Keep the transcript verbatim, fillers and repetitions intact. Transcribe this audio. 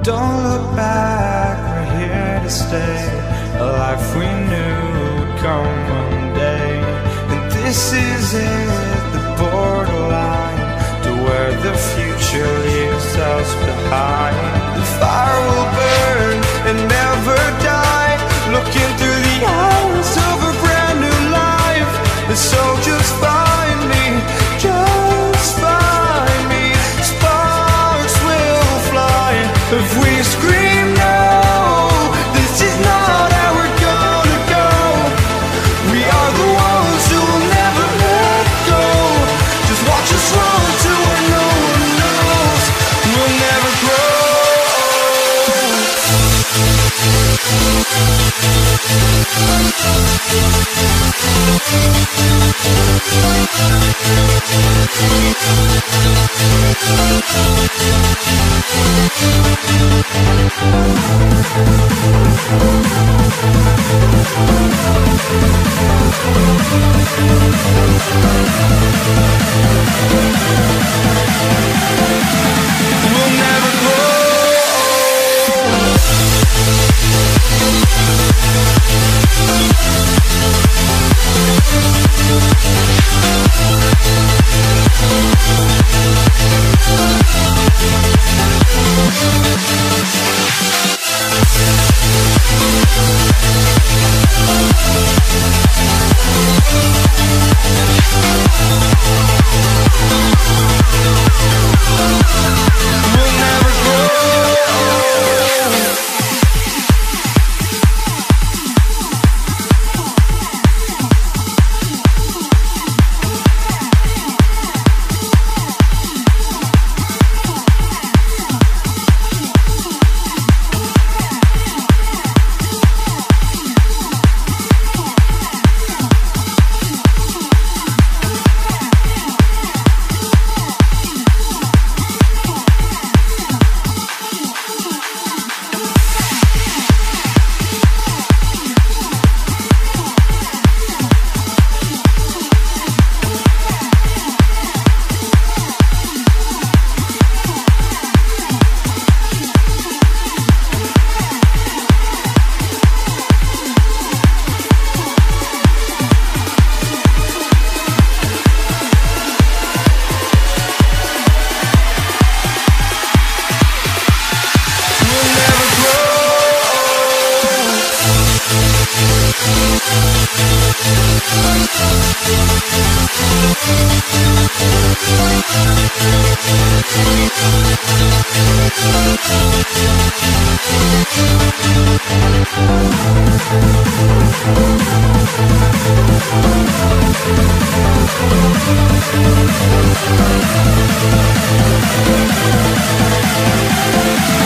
Don't look back, we're here to stay. A life we knew would come one day. And this is it, the borderline to where the future leaves us behind. The fire will burn and never die, looking through the eyes of a brand new life. And so just find me, just find me. Sparks will fly if we scream no. This is not how we're gonna go. We are the ones who will never let go. Just watch us run to where no one knows. We'll never grow. We'll never grow. We'll never grow. We'll